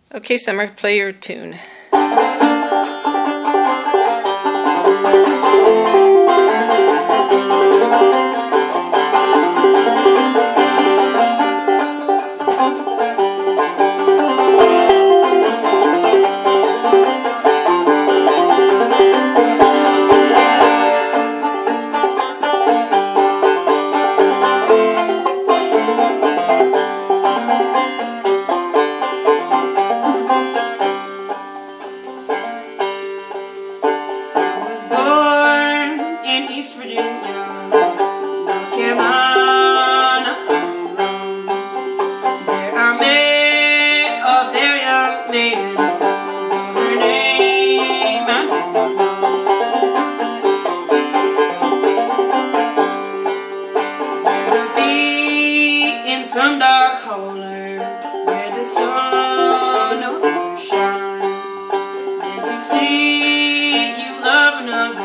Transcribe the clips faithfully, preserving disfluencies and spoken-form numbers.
Okay, Summer, play your tune. East Virginia, North Carolina, there I met a fair young maiden. Her name I don't know. There to be in some dark holler where the sun don't shine, and to see you love another.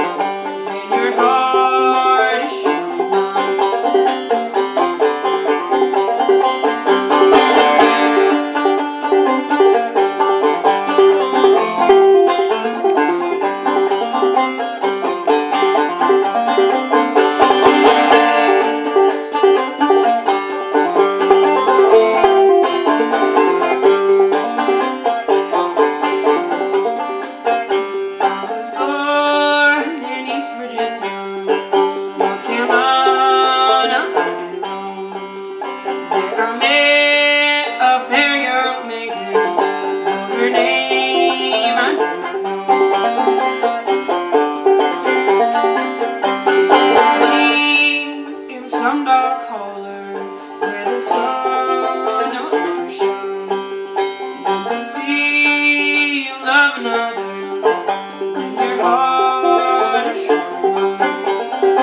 Some dark holler where the sun don't shine, and to see you love another when your heart is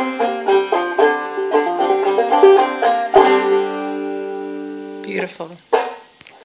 shut. Beautiful.